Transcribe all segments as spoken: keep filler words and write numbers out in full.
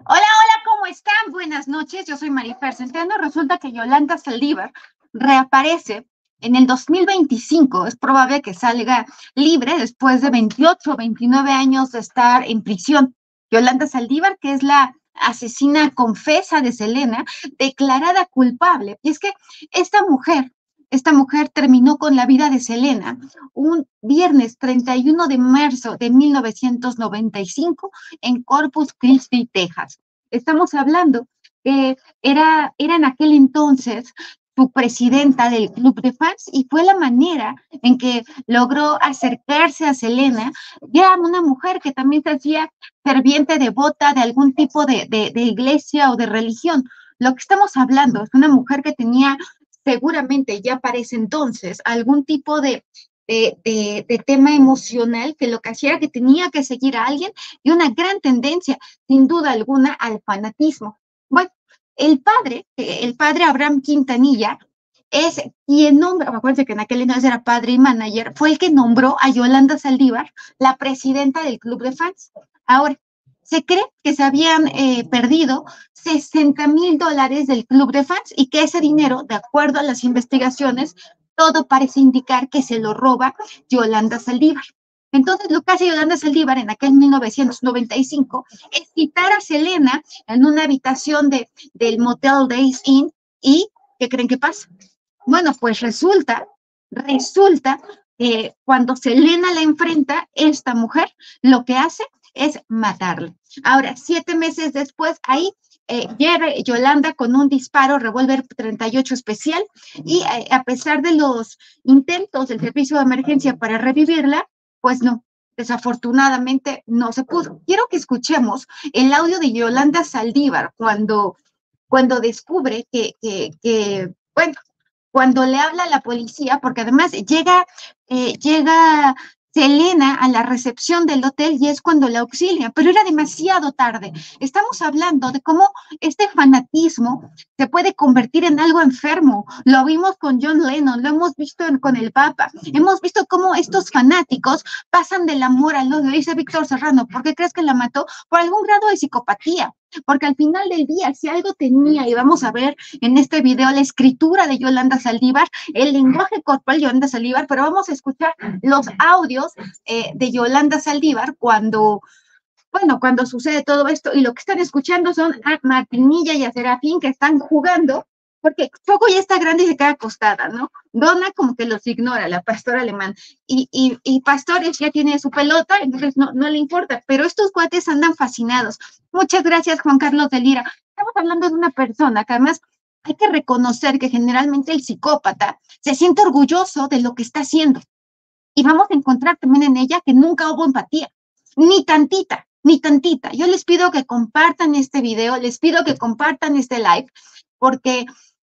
Hola, hola, ¿cómo están? Buenas noches, yo soy Marifer Centeno. Resulta que Yolanda Saldívar reaparece en el dos mil veinticinco. Es probable que salga libre después de veintiocho o veintinueve años de estar en prisión. Yolanda Saldívar, que es la asesina confesa de Selena, declarada culpable. Y es que esta mujer, esta mujer terminó con la vida de Selena un viernes treinta y uno de marzo de mil novecientos noventa y cinco en Corpus Christi, Texas. Estamos hablando que era, era en aquel entonces su presidenta del club de fans y fue la manera en que logró acercarse a Selena, ya una mujer que también se hacía ferviente devota de algún tipo de, de, de iglesia o de religión. Lo que estamos hablando es una mujer que tenía seguramente ya para ese entonces algún tipo de, de, de, de tema emocional que lo que hacía era que tenía que seguir a alguien y una gran tendencia, sin duda alguna, al fanatismo. Bueno, el padre, el padre Abraham Quintanilla, es quien nombra, acuérdense que en aquel entonces era padre y manager, fue el que nombró a Yolanda Saldívar la presidenta del club de fans. Ahora, se cree que se habían eh, perdido sesenta mil dólares del club de fans y que ese dinero, de acuerdo a las investigaciones, todo parece indicar que se lo roba Yolanda Saldívar. Entonces, lo que hace Yolanda Saldívar en aquel mil novecientos noventa y cinco es citar a Selena en una habitación de, del Motel Days Inn y ¿qué creen que pasa? Bueno, pues resulta, resulta que cuando Selena la enfrenta, esta mujer lo que hace es matarla. Ahora, siete meses después, ahí eh, llega Yolanda con un disparo, revólver treinta y ocho especial, y eh, a pesar de los intentos del servicio de emergencia para revivirla, pues no, desafortunadamente no se pudo. Quiero que escuchemos el audio de Yolanda Saldívar cuando, cuando descubre que, que, que, bueno, cuando le habla a la policía, porque además llega, eh, llega Selena a la recepción del hotel y es cuando la auxilia, pero era demasiado tarde. Estamos hablando de cómo este fanatismo se puede convertir en algo enfermo. Lo vimos con John Lennon, lo hemos visto en, con el Papa, hemos visto cómo estos fanáticos pasan del amor al odio. Dice Víctor Serrano, ¿por qué crees que la mató? Por algún grado de psicopatía, porque al final del día, si algo tenía, y vamos a ver en este video la escritura de Yolanda Saldívar, el lenguaje corporal de Yolanda Saldívar, pero vamos a escuchar los audios eh, de Yolanda Saldívar cuando, bueno, cuando sucede todo esto, y lo que están escuchando son a Martinilla y a Serafín que están jugando, porque Choco ya está grande y se queda acostada, ¿no? Donna como que los ignora, la pastora alemán, y, y, y Pastores ya tiene su pelota, entonces no, no le importa, pero estos cuates andan fascinados. Muchas gracias, Juan Carlos de Lira. Estamos hablando de una persona que además hay que reconocer que generalmente el psicópata se siente orgulloso de lo que está haciendo. Y vamos a encontrar también en ella que nunca hubo empatía, ni tantita, ni tantita. Yo les pido que compartan este video, les pido que compartan este live, porque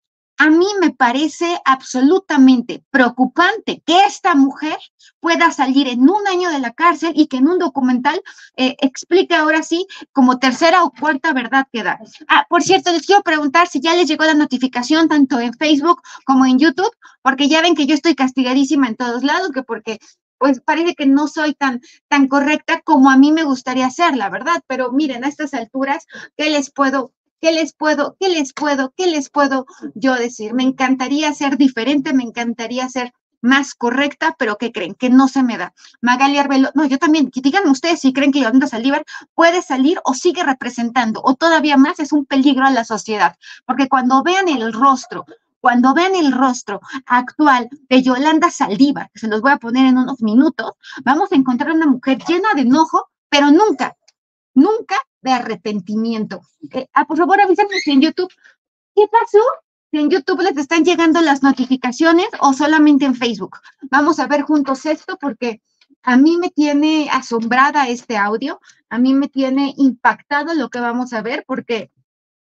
a mí me parece absolutamente preocupante que esta mujer pueda salir en un año de la cárcel y que en un documental eh, explique ahora sí como tercera o cuarta verdad que da. Ah, por cierto, les quiero preguntar si ya les llegó la notificación tanto en Facebook como en YouTube, porque ya ven que yo estoy castigadísima en todos lados, que porque pues parece que no soy tan, tan correcta como a mí me gustaría ser, la verdad, pero miren, a estas alturas, ¿qué les puedo ¿Qué les puedo, qué les puedo, qué les puedo yo decir? Me encantaría ser diferente, me encantaría ser más correcta, pero ¿qué creen? Que no se me da. Magali Arbelo, no, yo también, díganme ustedes si creen que Yolanda Saldívar puede salir o sigue representando, o todavía más es un peligro a la sociedad, porque cuando vean el rostro, cuando vean el rostro actual de Yolanda Saldívar, que se los voy a poner en unos minutos, vamos a encontrar una mujer llena de enojo, pero nunca, nunca de arrepentimiento. Eh, ah, por favor, avísenme si en YouTube, ¿qué pasó? Si en YouTube les están llegando las notificaciones o solamente en Facebook. Vamos a ver juntos esto porque a mí me tiene asombrada este audio, a mí me tiene impactado lo que vamos a ver porque,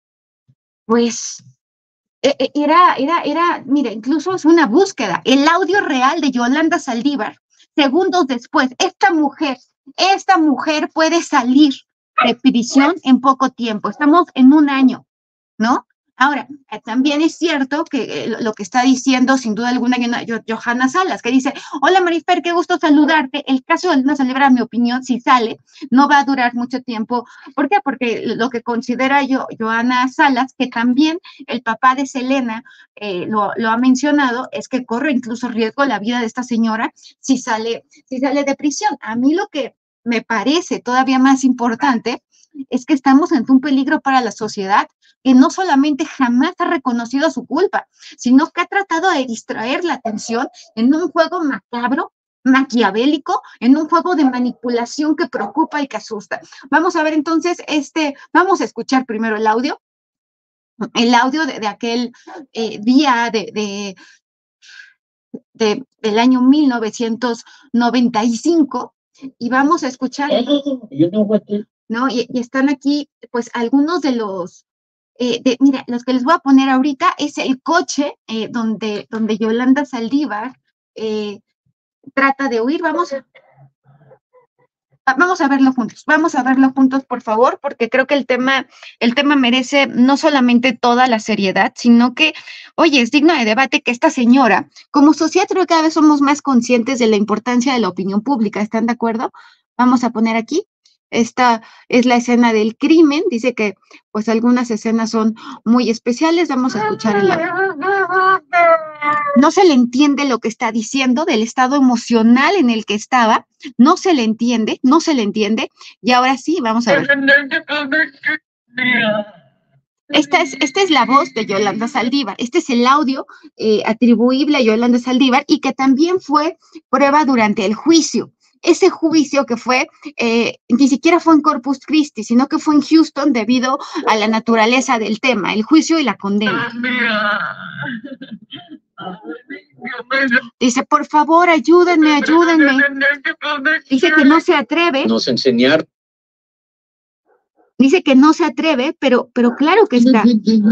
pues, era, era, era, mira, incluso es una búsqueda. El audio real de Yolanda Saldívar, segundos después, esta mujer, esta mujer puede salir de prisión en poco tiempo. Estamos en un año, ¿no? Ahora, eh, también es cierto que eh, lo que está diciendo, sin duda alguna, Johanna Salas, que dice, hola Marifer, qué gusto saludarte. El caso de Luna Saldívar, a mi opinión, si sale, no va a durar mucho tiempo. ¿Por qué? Porque lo que considera yo, Johanna Salas, que también el papá de Selena eh, lo, lo ha mencionado, es que corre incluso riesgo la vida de esta señora si sale, si sale de prisión. A mí lo que me parece todavía más importante es que estamos ante un peligro para la sociedad, que no solamente jamás ha reconocido su culpa, sino que ha tratado de distraer la atención en un juego macabro, maquiavélico, en un juego de manipulación que preocupa y que asusta. Vamos a ver entonces, este, vamos a escuchar primero el audio, el audio de, de aquel eh, día de, de, de, del año mil novecientos noventa y cinco, y vamos a escuchar, ¿no? Y, y están aquí, pues, algunos de los Eh, de, mira, los que les voy a poner ahorita es el coche eh, donde, donde Yolanda Saldívar eh, trata de huir. Vamos a, vamos a verlo juntos, vamos a verlo juntos, por favor, porque creo que el tema, el tema merece no solamente toda la seriedad, sino que, oye, es digno de debate que esta señora, como sociedad, creo que cada vez somos más conscientes de la importancia de la opinión pública. ¿Están de acuerdo? Vamos a poner aquí. Esta es la escena del crimen. Dice que pues algunas escenas son muy especiales. Vamos a escuchar el audio. No se le entiende lo que está diciendo, del estado emocional en el que estaba. No se le entiende, no se le entiende. Y ahora sí, vamos a ver. Esta es, esta es la voz de Yolanda Saldívar. Este es el audio eh, atribuible a Yolanda Saldívar y que también fue prueba durante el juicio. Ese juicio que fue, eh, ni siquiera fue en Corpus Christi, sino que fue en Houston debido a la naturaleza del tema, el juicio y la condena. Dice, por favor, ayúdenme, ayúdenme. Dice que no se atreve. Nos enseñar. Dice que no se atreve, pero, pero claro que está.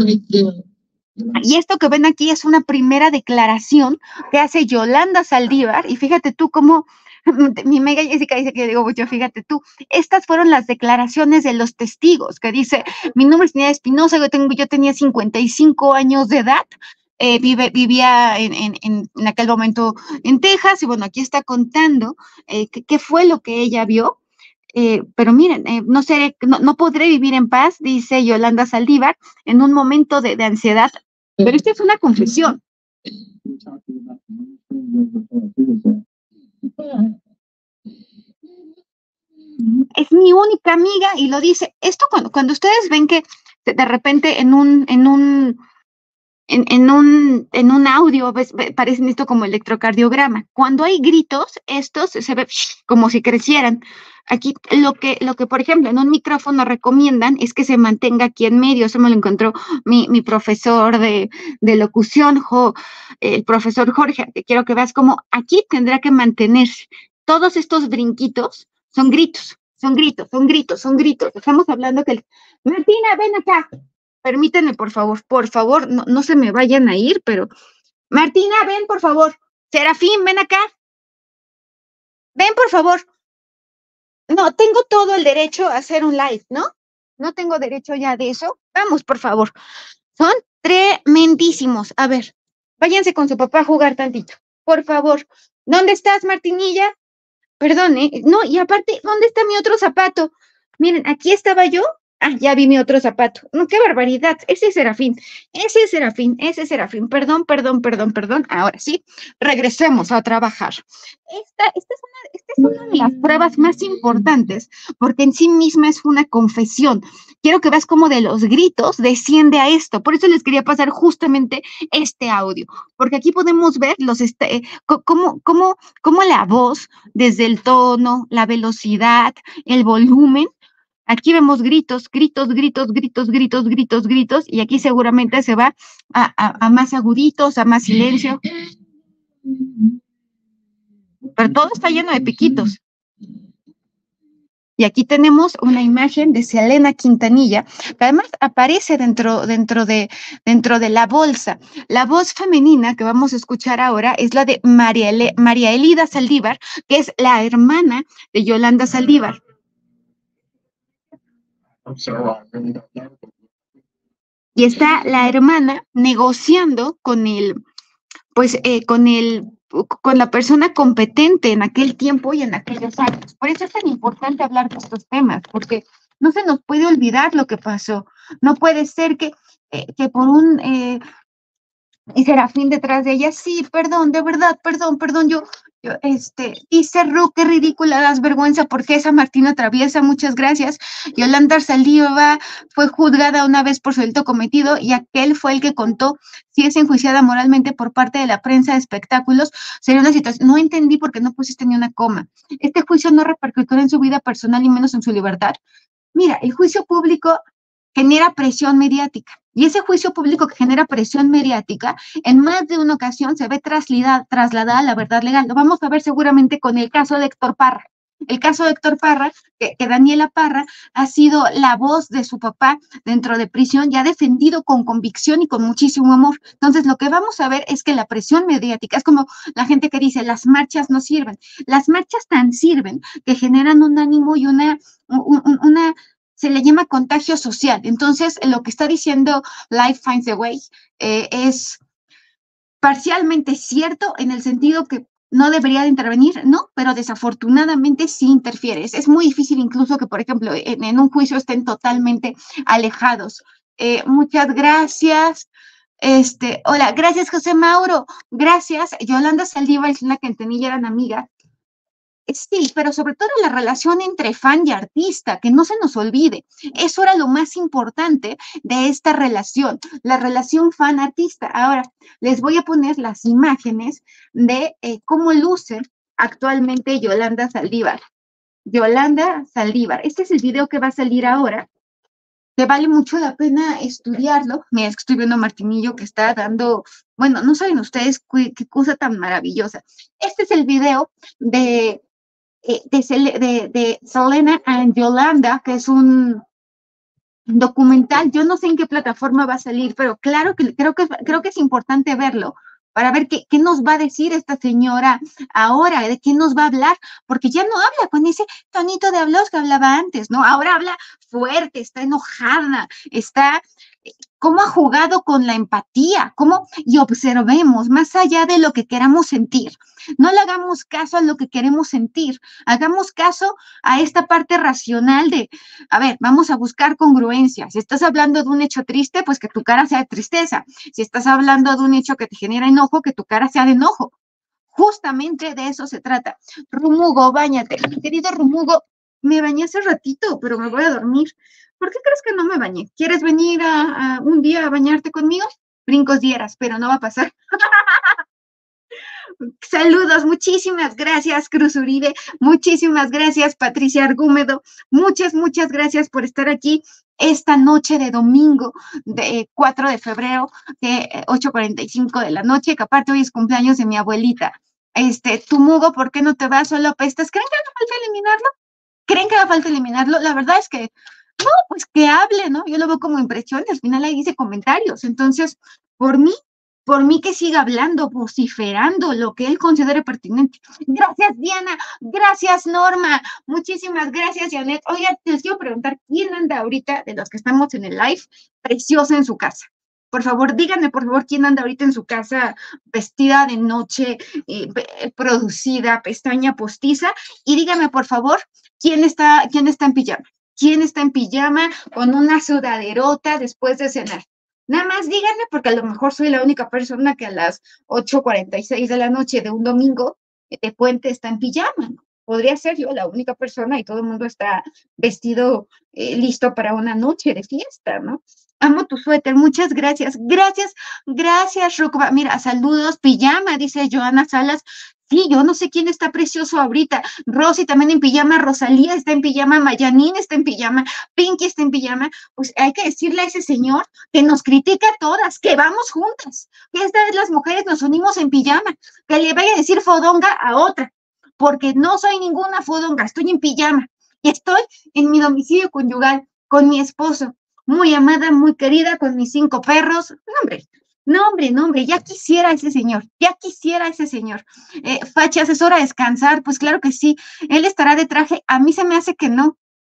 Y esto que ven aquí es una primera declaración que hace Yolanda Saldívar, y fíjate tú cómo mi Mega Jessica dice que digo mucho, fíjate tú, estas fueron las declaraciones de los testigos, que dice, mi nombre es Nina Espinosa, yo, tengo, yo tenía cincuenta y cinco años de edad, eh, vive, vivía en, en, en aquel momento en Texas, y bueno, aquí está contando eh, qué fue lo que ella vio. Eh, pero miren, eh, no, seré, no, no podré vivir en paz, dice Yolanda Saldívar, en un momento de, de ansiedad. Pero esta es una confesión. Es mi única amiga y lo dice. Esto cuando, cuando ustedes ven que de repente en un, en un, en, en un, en un audio ves, parecen esto como electrocardiograma. Cuando hay gritos, estos se ve como si crecieran. Aquí lo que, lo que, por ejemplo, en un micrófono recomiendan es que se mantenga aquí en medio. Eso me lo encontró mi, mi profesor de, de locución, jo, el profesor Jorge, que quiero que veas cómo aquí tendrá que mantenerse. Todos estos brinquitos son gritos, son gritos, son gritos, son gritos. Estamos hablando que... El... Martina, ven acá. Permítanme, por favor, por favor, no, no se me vayan a ir, pero... Martina, ven, por favor. Serafín, ven acá. Ven, por favor. No, tengo todo el derecho a hacer un live, ¿no? No tengo derecho ya de eso. Vamos, por favor. Son tremendísimos. A ver, váyanse con su papá a jugar tantito. Por favor. ¿Dónde estás, Martinilla? Perdón, ¿eh? No, y aparte, ¿dónde está mi otro zapato? Miren, aquí estaba yo. Ah, ya vi mi otro zapato. No, qué barbaridad. Ese es Serafín. Ese es Serafín. Ese es Serafín. Perdón, perdón, perdón, perdón. Ahora sí, regresemos a trabajar. Esta, esta, es una, esta es una de las pruebas más importantes porque en sí misma es una confesión. Quiero que veas cómo de los gritos desciende a esto. Por eso les quería pasar justamente este audio, porque aquí podemos ver los este, cómo, cómo, cómo la voz, desde el tono, la velocidad, el volumen. Aquí vemos gritos, gritos, gritos, gritos, gritos, gritos, gritos, y aquí seguramente se va a, a, a más aguditos, a más silencio. Pero todo está lleno de piquitos. Y aquí tenemos una imagen de Selena Quintanilla, que además aparece dentro, dentro, de, dentro de la bolsa. La voz femenina que vamos a escuchar ahora es la de María, Ele, María Elida Saldívar, que es la hermana de Yolanda Saldívar. y está la hermana negociando con el, pues, eh, con el, con la persona competente en aquel tiempo y en aquellos años. Por eso es tan importante hablar de estos temas, porque no se nos puede olvidar lo que pasó. No puede ser que, eh, que por un... Eh, y Serafín detrás de ella, sí, perdón, de verdad, perdón, perdón, yo, yo, este, dice Ru, qué ridícula, das vergüenza, porque esa Martina Traviesa, muchas gracias. Yolanda Saldívar fue juzgada una vez por su delito cometido y aquel fue el que contó si es enjuiciada moralmente por parte de la prensa de espectáculos, sería una situación, no entendí porque no pusiste ni una coma. Este juicio no repercutió en su vida personal y menos en su libertad. Mira, el juicio público genera presión mediática. Y ese juicio público que genera presión mediática, en más de una ocasión se ve trasladada, trasladada a la verdad legal. Lo vamos a ver seguramente con el caso de Héctor Parra. El caso de Héctor Parra, que, que Daniela Parra ha sido la voz de su papá dentro de prisión y ha defendido con convicción y con muchísimo amor. Entonces, lo que vamos a ver es que la presión mediática, es como la gente que dice, las marchas no sirven. Las marchas tan sirven que generan un ánimo y una, un, una se le llama contagio social. Entonces, lo que está diciendo Life Finds a Way eh, es parcialmente cierto en el sentido que no debería de intervenir, ¿no? Pero desafortunadamente sí interfiere. Es muy difícil incluso que, por ejemplo, en, en un juicio estén totalmente alejados. Eh, muchas gracias. Este, hola, gracias José Mauro, gracias. Yolanda Saldívar es una que entendí, ya eran amigas. Sí, pero sobre todo la relación entre fan y artista, que no se nos olvide. Eso era lo más importante de esta relación, la relación fan-artista. Ahora, les voy a poner las imágenes de eh, cómo luce actualmente Yolanda Saldívar. Yolanda Saldívar. Este es el video que va a salir ahora, que vale mucho la pena estudiarlo. Mira, es que estoy viendo a Martinillo que está dando, bueno, no saben ustedes qué, qué cosa tan maravillosa. Este es el video de... De, de, de Selena and Yolanda, que es un documental. Yo no sé en qué plataforma va a salir, pero claro que creo que, creo que es importante verlo para ver qué, qué nos va a decir esta señora ahora, de qué nos va a hablar, porque ya no habla con ese tonito de hablos que hablaba antes, ¿no? Ahora habla fuerte, está enojada, está... cómo ha jugado con la empatía, cómo, y observemos más allá de lo que queramos sentir. No le hagamos caso a lo que queremos sentir, hagamos caso a esta parte racional de, a ver, vamos a buscar congruencia. Si estás hablando de un hecho triste, pues que tu cara sea de tristeza. Si estás hablando de un hecho que te genera enojo, que tu cara sea de enojo. Justamente de eso se trata. Rumugo, báñate. Querido Rumugo, me bañé hace ratito, pero me voy a dormir. ¿Por qué crees que no me bañé? ¿Quieres venir a, a un día a bañarte conmigo? Brincos dieras, pero no va a pasar. Saludos, muchísimas gracias, Cruz Uribe, muchísimas gracias, Patricia Argúmedo, muchas, muchas gracias por estar aquí esta noche de domingo, de cuatro de febrero, de ocho cuarenta y cinco de la noche, que aparte hoy es cumpleaños de mi abuelita. Este, tu Mugo, ¿por qué no te vas solo apestas? ¿Creen que haga falta eliminarlo? ¿Creen que haga falta eliminarlo? La verdad es que no, pues que hable, ¿no? Yo lo veo como impresión, al final ahí dice comentarios. Entonces, por mí, por mí que siga hablando, vociferando lo que él considere pertinente. Gracias, Diana. Gracias, Norma. Muchísimas gracias, Janet. Oigan, les quiero preguntar, ¿quién anda ahorita de los que estamos en el live preciosa en su casa? Por favor, díganme, por favor, quién anda ahorita en su casa vestida de noche, eh, producida, pestaña postiza. Y díganme, por favor, quién está, quién está en pijama. ¿Quién está en pijama con una sudaderota después de cenar? Nada más díganme, porque a lo mejor soy la única persona que a las ocho cuarenta y seis de la noche de un domingo de puente está en pijama, ¿no? Podría ser yo la única persona y todo el mundo está vestido eh, listo para una noche de fiesta, ¿no? Amo tu suéter, muchas gracias. Gracias, gracias, Rucba. Mira, saludos, pijama, dice Joana Salas. Sí, yo no sé quién está precioso ahorita. Rosy también en pijama, Rosalía está en pijama, Mayanín está en pijama, Pinky está en pijama. Pues hay que decirle a ese señor que nos critica a todas, que vamos juntas, que esta vez las mujeres nos unimos en pijama, que le vaya a decir fodonga a otra, porque no soy ninguna fodonga, estoy en pijama y estoy en mi domicilio conyugal con mi esposo, muy amada, muy querida, con mis cinco perros. No, hombre. No, hombre, no, hombre, ya quisiera ese señor, ya quisiera ese señor. Eh, Fachi, ¿es hora de descansar? Pues claro que sí, él estará de traje, a mí se me hace que no.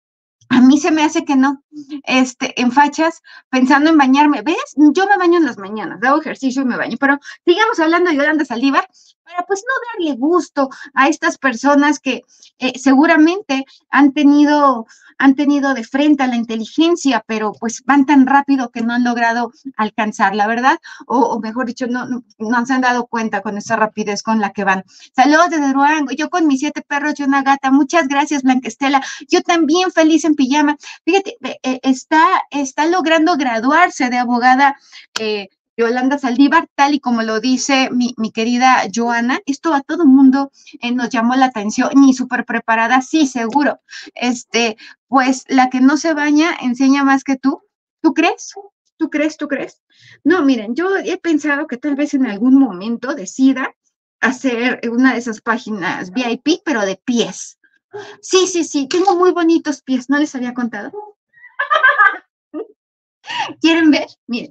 A mí se me hace que no, este, en fachas, pensando en bañarme. ¿Ves? Yo me baño en las mañanas, hago ejercicio y me baño, pero sigamos hablando de Yolanda Saldívar para pues no darle gusto a estas personas que eh, seguramente han tenido, han tenido de frente a la inteligencia, pero pues van tan rápido que no han logrado alcanzarla, ¿verdad? O, o mejor dicho, no, no, no se han dado cuenta con esa rapidez con la que van. Saludos desde Durango, yo con mis siete perros y una gata. Muchas gracias, Blanca Estela. Yo también feliz en pijama. Fíjate, eh, está, está logrando graduarse de abogada eh, Yolanda Saldívar, tal y como lo dice mi, mi querida Joana. Esto a todo mundo eh, nos llamó la atención, ni súper preparada, sí, seguro. Este, pues la que no se baña enseña más que tú. ¿Tú crees? ¿Tú crees? ¿Tú crees? No, miren, yo he pensado que tal vez en algún momento decida hacer una de esas páginas V I P, pero de pies. Sí, sí, sí, tengo muy bonitos pies, ¿no les había contado? ¿Quieren ver? Miren.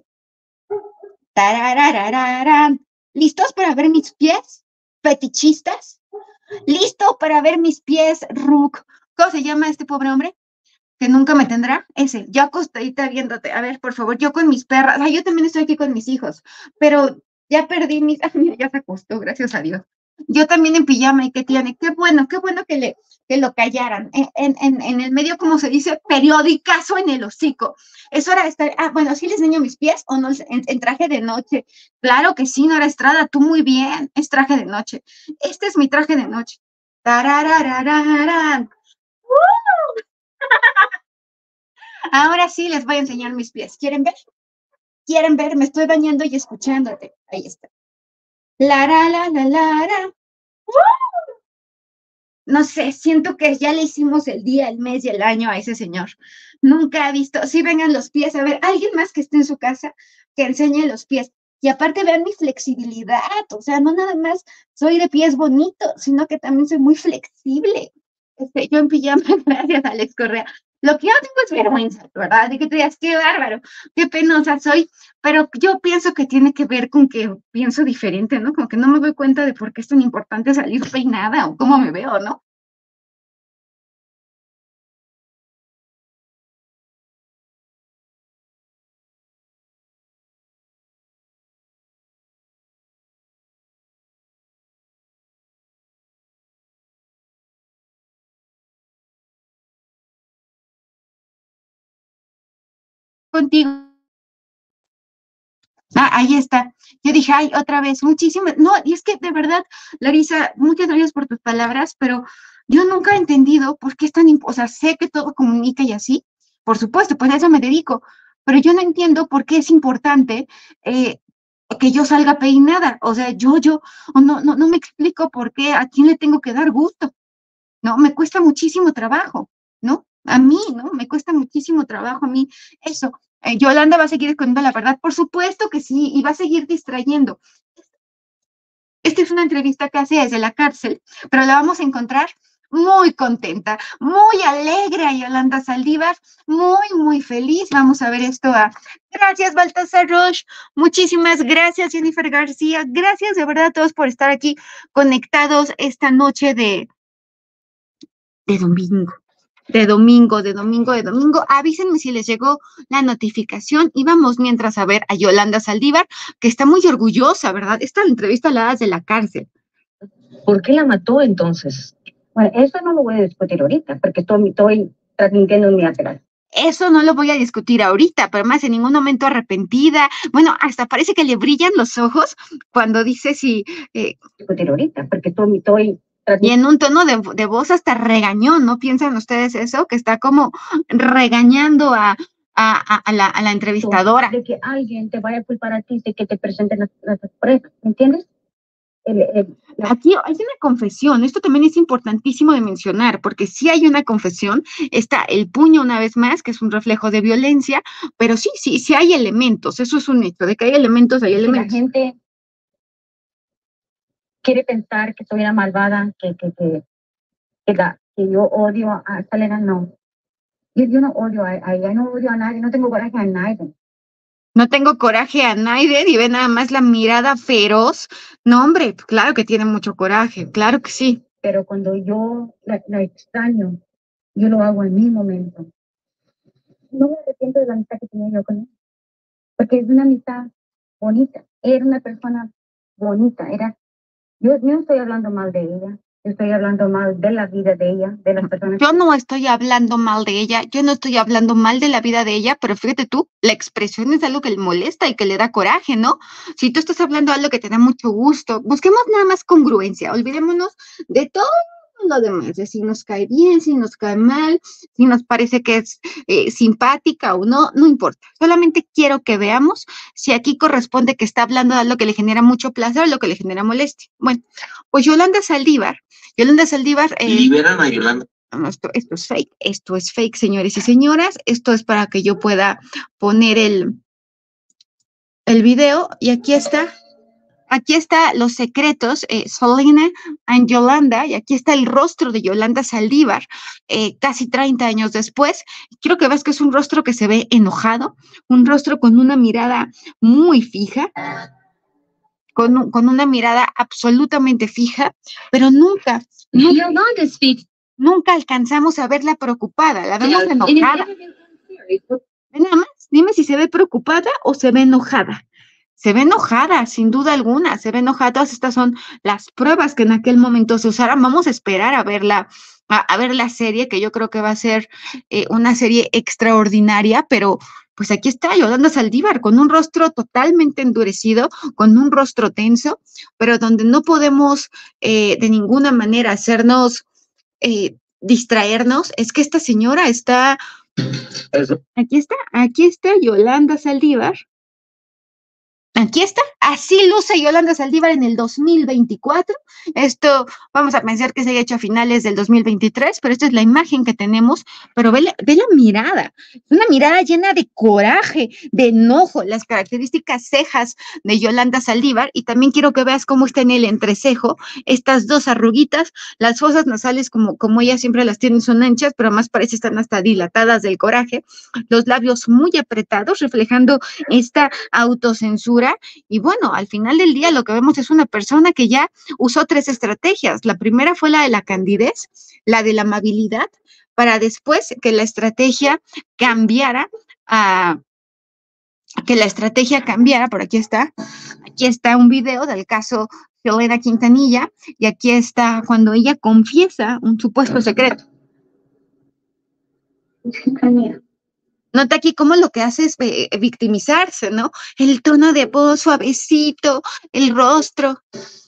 Tararararán. ¿Listos para ver mis pies? ¿Fetichistas? ¿Listo para ver mis pies, Rook? ¿Cómo se llama este pobre hombre? Que nunca me tendrá. Ese, yo acostadita viéndote. A ver, por favor, yo con mis perras. Ay, yo también estoy aquí con mis hijos, pero ya perdí mis. Ay, mira, ya se acostó, gracias a Dios. Yo también en pijama, ¿y qué tiene? Qué bueno, qué bueno que, le, que lo callaran. En, en, en el medio, como se dice, periodicazo en el hocico. Es hora de estar. Ah, bueno, ¿sí les enseño mis pies o no? En, en traje de noche. Claro que sí, Nora Estrada, tú muy bien. Es traje de noche. Este es mi traje de noche. Tarararararán. ¡Uh! Ahora sí les voy a enseñar mis pies. ¿Quieren ver? ¿Quieren ver? Me estoy bañando y escuchándote. Ahí está. La, la, la, la, la, la. ¡Uh! No sé, siento que ya le hicimos el día, el mes y el año a ese señor. Nunca ha visto, sí vengan los pies, a ver, alguien más que esté en su casa que enseñe los pies. Y aparte vean mi flexibilidad, o sea, no nada más soy de pies bonitos, sino que también soy muy flexible. Este, yo en pijama, gracias Alex Correa. Lo que yo tengo es vergüenza, ¿verdad? De que te digas, qué bárbaro, qué penosa soy, pero yo pienso que tiene que ver con que pienso diferente, ¿no? Como que no me doy cuenta de por qué es tan importante salir peinada o cómo me veo, ¿no? Contigo. Ah, ahí está. Yo dije, ay, otra vez, muchísimas. No, y es que de verdad, Larisa, muchas gracias por tus palabras, pero yo nunca he entendido por qué es tan importante. O sea, sé que todo comunica y así, por supuesto, pues a eso me dedico, pero yo no entiendo por qué es importante eh, que yo salga peinada. O sea, yo, yo, o no, no, no me explico por qué, a quién le tengo que dar gusto, ¿no? Me cuesta muchísimo trabajo, ¿no? A mí, ¿no? Me cuesta muchísimo trabajo a mí eso. Eh, Yolanda va a seguir escondiendo la verdad, por supuesto que sí, y va a seguir distrayendo. Esta es una entrevista que hace desde la cárcel, pero la vamos a encontrar muy contenta, muy alegre a Yolanda Saldívar, muy, muy feliz. Vamos a ver esto. A... Gracias, Baltasar Roche. Muchísimas gracias, Jennifer García. Gracias de verdad a todos por estar aquí conectados esta noche de, de domingo. De domingo, de domingo, de domingo. Avísenme si les llegó la notificación y vamos mientras a ver a Yolanda Saldívar, que está muy orgullosa, ¿verdad? Esta entrevista la das de la cárcel. ¿Por qué la mató entonces? Bueno, eso no lo voy a discutir ahorita, porque estoy, estoy transmitiendo mi atrás. Eso no lo voy a discutir ahorita, pero más en ningún momento arrepentida. Bueno, hasta parece que le brillan los ojos cuando dice si... Eh, discutir ahorita, porque estoy, estoy y en un tono de, de voz hasta regañón, ¿no piensan ustedes eso? Que está como regañando a, a, a, la, a la entrevistadora. De que alguien te vaya a culpar a ti de que te presenten las, las pruebas, ¿me entiendes? El, el, la... Aquí hay una confesión, esto también es importantísimo de mencionar, porque sí hay una confesión, está el puño una vez más, que es un reflejo de violencia, pero sí, sí, sí hay elementos, eso es un hecho, de que hay elementos, hay elementos. La gente quiere pensar que soy una malvada, que, que, que, que, la, que yo odio a Selena, no. Yo, yo no odio a ella, no odio a nadie, no tengo coraje a nadie. No tengo coraje a nadie, y ve nada más la mirada feroz. No, hombre, claro que tiene mucho coraje, claro que sí. Pero cuando yo la, la extraño, yo lo hago en mi momento. no me arrepiento de la amistad que tenía yo con él, porque es una amistad bonita. Era una persona bonita, era, yo, yo no estoy hablando mal de ella, yo estoy hablando mal de la vida de ella, de las personas. Yo no estoy hablando mal de ella, yo no estoy hablando mal de la vida de ella, pero fíjate tú, la expresión es algo que le molesta y que le da coraje, ¿no? Si tú estás hablando de algo que te da mucho gusto, busquemos nada más congruencia, olvidémonos de todo lo demás, de si nos cae bien, si nos cae mal, si nos parece que es eh, simpática o no, no importa. Solamente quiero que veamos si aquí corresponde que está hablando de algo que le genera mucho placer o lo que le genera molestia. Bueno, pues Yolanda Saldívar, Yolanda Saldívar... Eh, Liberan a Yolanda. No, esto, esto es fake, esto es fake, señores y señoras, esto es para que yo pueda poner el, el video, y aquí está, aquí está los secretos, eh, Selena and Yolanda, y aquí está el rostro de Yolanda Saldívar, eh, casi treinta años después. Quiero que veas que es un rostro que se ve enojado, un rostro con una mirada muy fija, con, con una mirada absolutamente fija, pero nunca, nunca Nunca alcanzamos a verla preocupada, la vemos enojada. Nada más, dime si se ve preocupada o se ve enojada. Se ve enojada, sin duda alguna, se ve enojada. Todas estas son las pruebas que en aquel momento se usaron. Vamos a esperar a verla, a, a ver la serie, que yo creo que va a ser eh, una serie extraordinaria, pero pues aquí está Yolanda Saldívar, con un rostro totalmente endurecido, con un rostro tenso, pero donde no podemos eh, de ninguna manera hacernos Eh, distraernos, es que esta señora está, Eso. aquí está, aquí está Yolanda Saldívar, aquí está, así luce Yolanda Saldívar en el dos mil veinticuatro, esto vamos a pensar que se haya hecho a finales del dos mil veintitrés, pero esta es la imagen que tenemos, pero ve la, ve la mirada, una mirada llena de coraje, de enojo, las características cejas de Yolanda Saldívar, y también quiero que veas cómo está en el entrecejo, estas dos arruguitas, las fosas nasales como, como ella siempre las tiene son anchas, pero más parece están hasta dilatadas del coraje, los labios muy apretados, reflejando esta autocensura. Y bueno, al final del día lo que vemos es una persona que ya usó tres estrategias. La primera fue la de la candidez, la de la amabilidad, para después que la estrategia cambiara a que la estrategia cambiara, por aquí está, aquí está un video del caso Selena Quintanilla, y aquí está cuando ella confiesa un supuesto secreto. Nota aquí cómo lo que hace es eh, victimizarse, ¿no? El tono de voz suavecito, el rostro.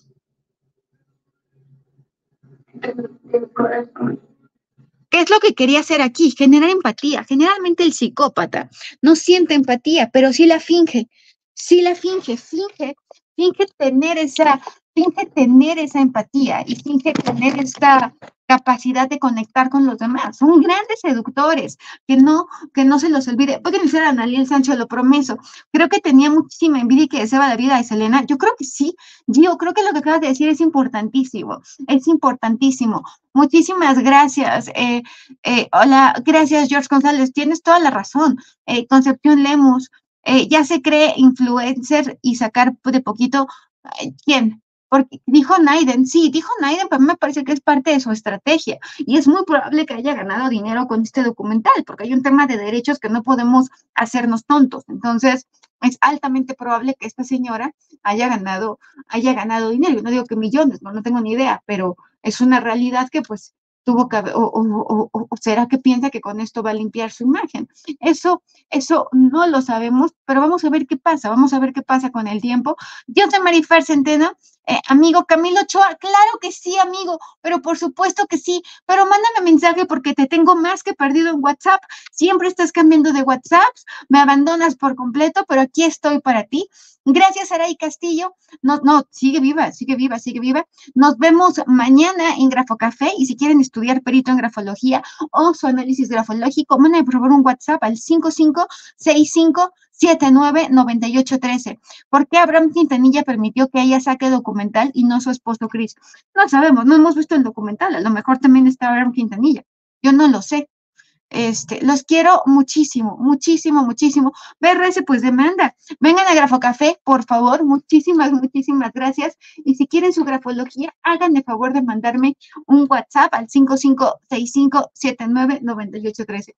¿Qué es lo que quería hacer aquí? Generar empatía. Generalmente el psicópata no siente empatía, pero sí la finge. Sí la finge, finge, finge tener esa, finge tener esa empatía y finge tener esta capacidad de conectar con los demás. Son grandes seductores, que no, que no se los olvide. Pueden ser a Daniel Sancho, lo prometo. Creo que tenía muchísima envidia y que deseaba la vida de Selena. Yo creo que sí. Yo creo que lo que acabas de decir es importantísimo. Es importantísimo. Muchísimas gracias. Eh, eh, hola, gracias, George González. Tienes toda la razón. Eh, Concepción Lemus, eh, ya se cree influencer y sacar de poquito. ¿Quién? Porque dijo Naiden, sí, dijo Naiden, pero a mí me parece que es parte de su estrategia y es muy probable que haya ganado dinero con este documental, porque hay un tema de derechos que no podemos hacernos tontos. Entonces, es altamente probable que esta señora haya ganado, haya ganado dinero. Yo no digo que millones, no, no tengo ni idea, pero es una realidad que pues tuvo que haber, o, o, o, o será que piensa que con esto va a limpiar su imagen. Eso, eso no lo sabemos, pero vamos a ver qué pasa, vamos a ver qué pasa con el tiempo. Yo soy Marifer Centeno. Eh, amigo Camilo Ochoa, claro que sí, amigo, pero por supuesto que sí, pero mándame mensaje porque te tengo más que perdido en WhatsApp, siempre estás cambiando de WhatsApp, me abandonas por completo, pero aquí estoy para ti. Gracias, Aray Castillo. No, no, sigue viva, sigue viva, sigue viva. Nos vemos mañana en Grafocafé y si quieren estudiar perito en grafología o su análisis grafológico, manden por favor un WhatsApp al cinco cinco seis cinco siete nueve nueve ocho uno tres. ¿Por qué Abraham Quintanilla permitió que ella saque documental y no su esposo Chris? No sabemos, no hemos visto el documental, a lo mejor también está Abraham Quintanilla. Yo no lo sé. Este, los quiero muchísimo, muchísimo, muchísimo. B R S, pues demanda. Vengan a Grafocafé, por favor. Muchísimas, muchísimas gracias. Y si quieren su grafología, hagan el favor de mandarme un WhatsApp al cinco cinco seis cinco siete nueve nueve ocho uno tres.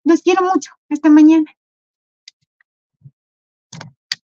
Los quiero mucho. Hasta mañana.